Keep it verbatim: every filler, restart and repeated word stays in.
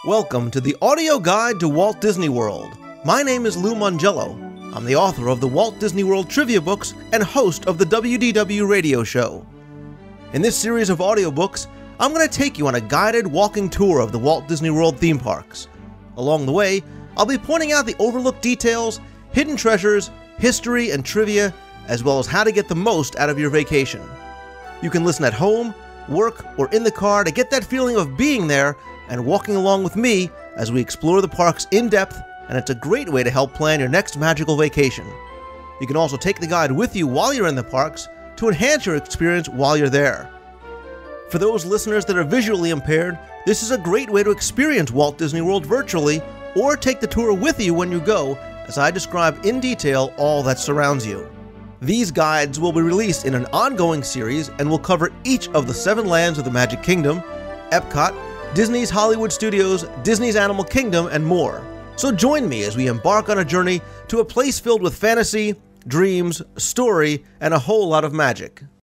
Welcome to the audio guide to Walt Disney World. My name is Lou Mongello. I'm the author of the Walt Disney World trivia books and host of the W D W radio show. In this series of audiobooks, I'm going to take you on a guided walking tour of the Walt Disney World theme parks. Along the way, I'll be pointing out the overlooked details, hidden treasures, history, and trivia, as well as how to get the most out of your vacation. You can listen at home, work, or in the car to get that feeling of being there and walking along with me as we explore the parks in depth, and it's a great way to help plan your next magical vacation. You can also take the guide with you while you're in the parks to enhance your experience while you're there. For those listeners that are visually impaired, this is a great way to experience Walt Disney World virtually, or take the tour with you when you go, as I describe in detail all that surrounds you. These guides will be released in an ongoing series and will cover each of the seven lands of the Magic Kingdom, Epcot, Disney's Hollywood Studios, Disney's Animal Kingdom, and more. So join me as we embark on a journey to a place filled with fantasy, dreams, story, and a whole lot of magic.